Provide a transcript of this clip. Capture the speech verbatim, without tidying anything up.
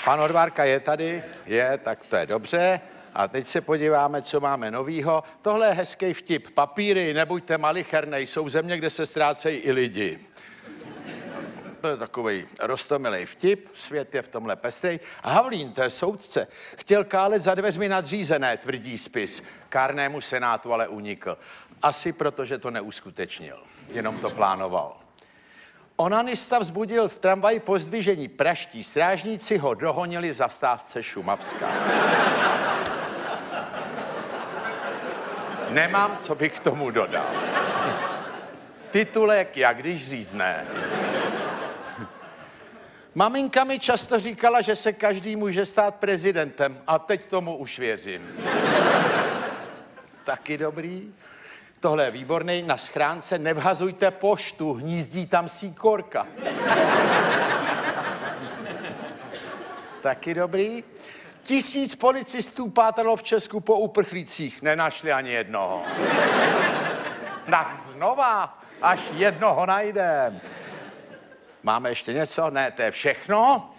Pan Odvárka je tady? Je, tak to je dobře. A teď se podíváme, co máme novýho. Tohle je hezký vtip. Papíry, nebuďte malichernej, jsou země, kde se ztrácejí i lidi. To je takový roztomilej vtip, svět je v tomhle pestrej. Havlín, to je soudce, chtěl kálet za dveřmi nadřízené, tvrdí spis. Kárnému senátu ale unikl. Asi proto, že to neuskutečnil, jenom to plánoval. Onanista vzbudil v tramvaji pozdvižení. Praští strážníci ho dohonili v zastávce Šumavská. Nemám, co bych k tomu dodal. Titulek, jak když řízne. Maminka mi často říkala, že se každý může stát prezidentem a teď tomu už věřím. Taky dobrý. Tohle je výborný. Na schránce nevhazujte poštu, hnízdí tam síkorka. Taky dobrý. Tisíc policistů pátralo v Česku po uprchlících. Nenašli ani jednoho. Tak znova, až jednoho najdem. Máme ještě něco? Ne, to je všechno.